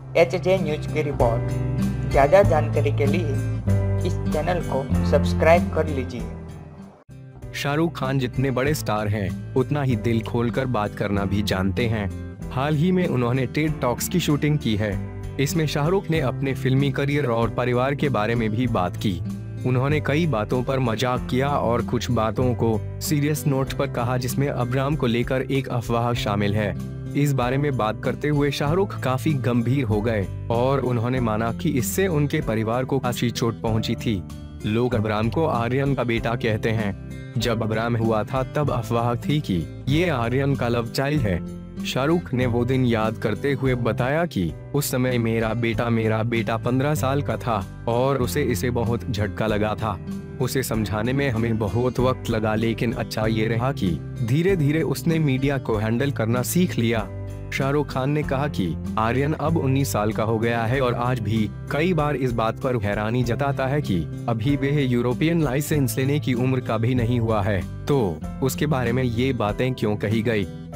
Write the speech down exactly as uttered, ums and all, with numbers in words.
H J news की report. ज़्यादा जानकारी के लिए इस चैनल को सब्सक्राइब कर लीजिए। शाहरुख खान जितने बड़े स्टार हैं, उतना ही दिल खोलकर बात करना भी जानते हैं। हाल ही में उन्होंने टेड टॉक्स की शूटिंग की है। इसमें शाहरुख ने अपने फिल्मी करियर और परिवार के बारे में भी बात की। उन्होंने कई बातों पर मजाक किया और कुछ बातों को सीरियस नोट पर कहा, जिसमें अब्राम को लेकर एक अफवाह शामिल है। इस बारे में बात करते हुए शाहरुख काफी गंभीर हो गए और उन्होंने माना कि इससे उनके परिवार को खासी चोट पहुंची थी। लोग अब्राम को आर्यन का बेटा कहते हैं। जब अब्राम हुआ था तब अफवाह थी कि ये आर्यन का लव चाइल्ड है। शाहरुख ने वो दिन याद करते हुए बताया कि उस समय मेरा बेटा मेरा बेटा पंद्रह साल का था और उसे इसे बहुत झटका लगा था। उसे समझाने में हमें बहुत वक्त लगा, लेकिन अच्छा ये रहा कि धीरे धीरे उसने मीडिया को हैंडल करना सीख लिया। शाहरुख खान ने कहा कि आर्यन अब उन्नीस साल का हो गया है और आज भी कई बार इस बात पर हैरानी जताता है कि अभी वह यूरोपियन लाइसेंस लेने की उम्र का भी नहीं हुआ है, तो उसके बारे में ये बातें क्यों कही गई।